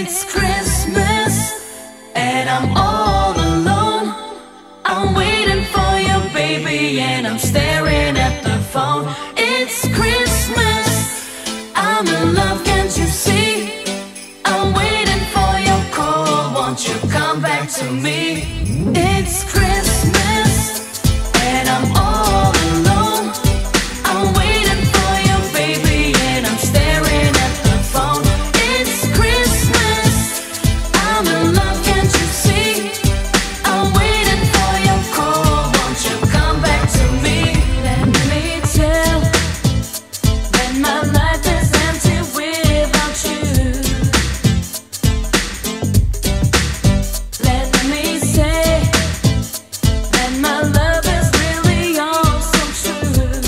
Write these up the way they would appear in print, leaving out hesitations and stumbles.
It's Christmas and I'm all alone. I'm waiting for you, baby, and I'm staring at the phone. It's Christmas, I'm in love, can't you see? I'm waiting for your call, won't you come back to me? It's Christmas and I'm all alone. I'm waiting for you, baby, and I'm staring at the phone. It's Christmas, I'm in love, can't you see? I'm waiting for your call, won't you come back to me? Let me tell that my life is empty without you. Let me say that my love is really all so true.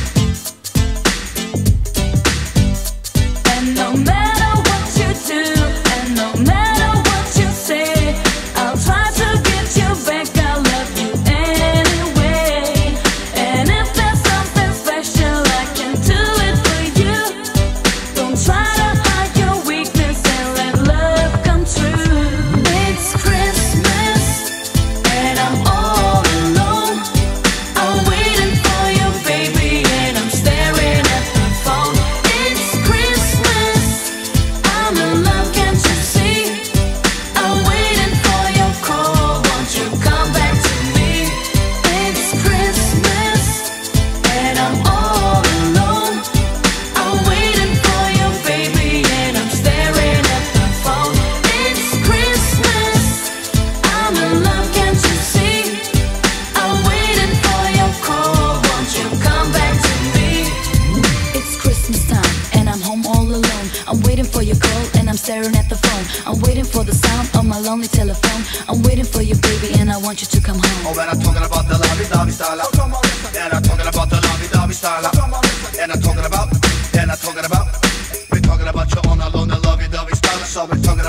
And no matter what you do, and no matter what you say, I'll try to get you back. I love you anyway. And if there's something special, I can do it for you. Don't try to hide your weakness and let love come true. It's Christmas and I'm all alone. I'm waiting for you, baby, and I'm staring at the phone. It's Christmas, I'm in love, can't you see? I'm waiting for your call, won't you come back to me? It's Christmas and I'm all alone. I'm waiting for you, baby, and I'm staring at the phone. It's Christmas, I'm in love, can't you see? I'm waiting for your call, won't you come back to me? It's Christmas time and I'm home all alone. I'm waiting for your call and I'm staring at the phone. I'm waiting for the sound of my lonely telephone. I'm waiting for you, baby, and I want you to come home. Oh, when I'm talking about the lovey-dovey style, and I'm talking about the lovey-dovey style, and I'm talking about, we're talking about you on alone, the lovey-dovey style. So we're talking